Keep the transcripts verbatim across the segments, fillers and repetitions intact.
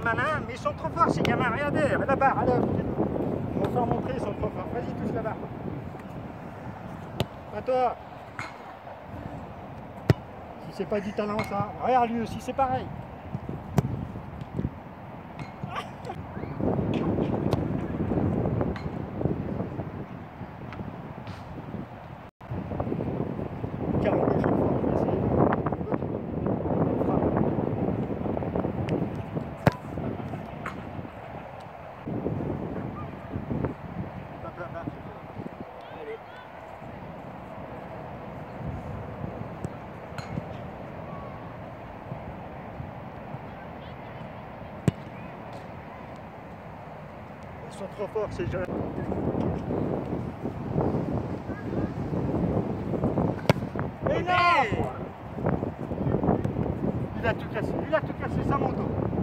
malins, mais ils sont trop forts ces gamins, regardez, là-bas, allez, on va faire montrer, ils sont trop forts, vas-y, touche là-bas. À toi. Si c'est pas du talent ça, regarde lui aussi, c'est pareil. Ils sont trop forts ces jeunes. Et là, il a tout cassé, il a tout cassé, ça monte.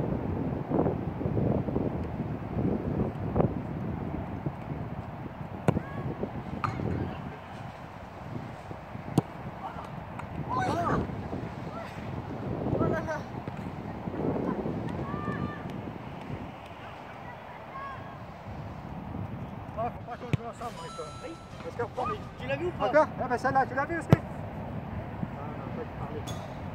Ah, faut pas qu'on joue ensemble, avec toi. Oui. Parce que reprend, mais... Tu l'as vu ou pas? Encore? Ah ben celle-là, tu l'as vu aussi? Ah non, pas te parler.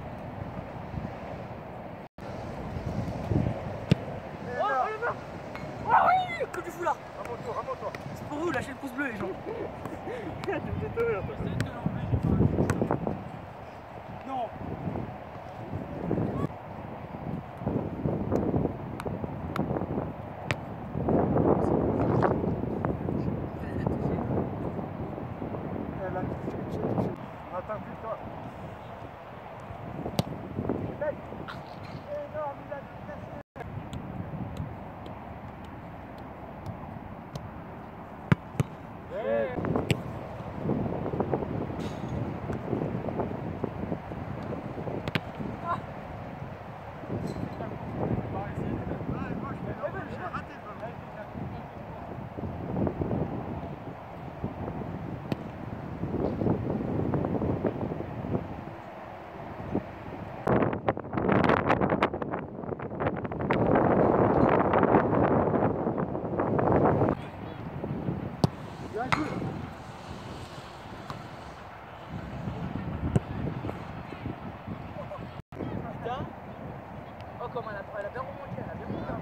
Oh, oh le bas. Oh oui, que tu fous là? Remonte-toi, remonte-toi. C'est pour vous, lâchez le pouce bleu les gens. Tu me fais peur. Non. Attends plus toi. Énorme, il a tout cassé. Yeah. Ah. Oh comme elle a, elle a bien remonté, elle a bien remonté.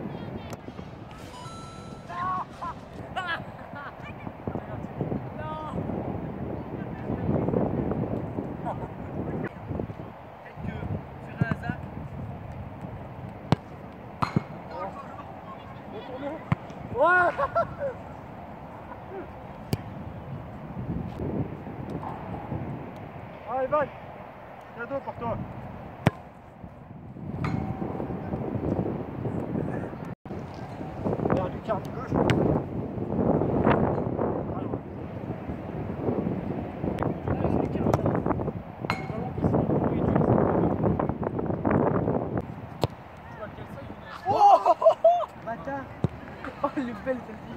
Non. Peut-être que sur un hasard. Retournez. Ouais. Allez, Van, cadeau pour toi. Vers du quart du gauche. Oh bâtard. Oh elle est belle celle-ci.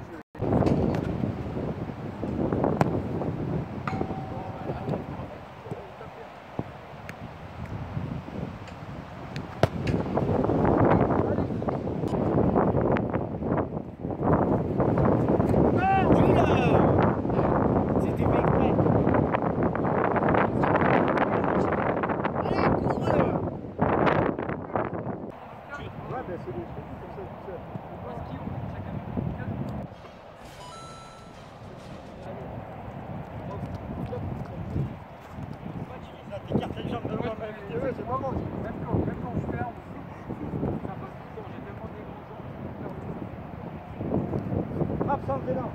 C'est des trucs comme ça tout seul. Ça t'écarte les jambes devant la vidéo, c'est pas bon. Même quand, même quand je ferme, ça passe tout le temps, j'ai tellement des grands jambes. Frappe sans le vélo.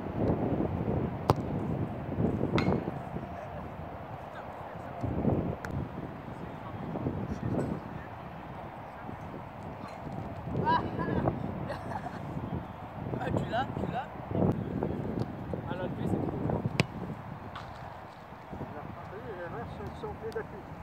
Ah tu l'as, tu l'as. À l'enlever c'est trop. Là, vous voyez, les mains sont, sont pieds d'appui.